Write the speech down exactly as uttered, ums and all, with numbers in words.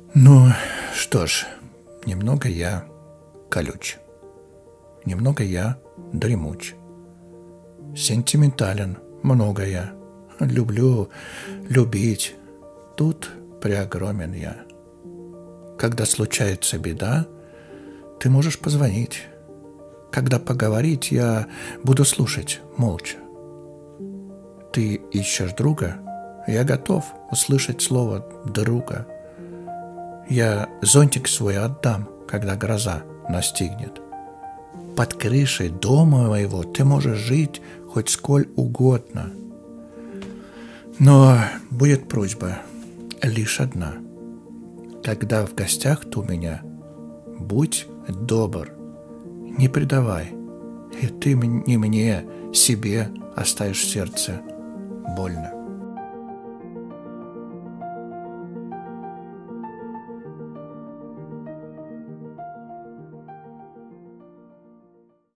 Ну, что ж, немного я колюч, немного я дремуч, сентиментален, много я, люблю любить, тут преогромен я. Когда случается беда, ты можешь позвонить. Когда поговорить, я буду слушать молча. Ты ищешь друга, я готов услышать слово «друга». Я зонтик свой отдам, когда гроза настигнет. Под крышей дома моего ты можешь жить хоть сколь угодно. Но будет просьба лишь одна. Когда в гостях ты у меня, будь добр, не предавай, и ты не мне, себе оставишь сердце больно.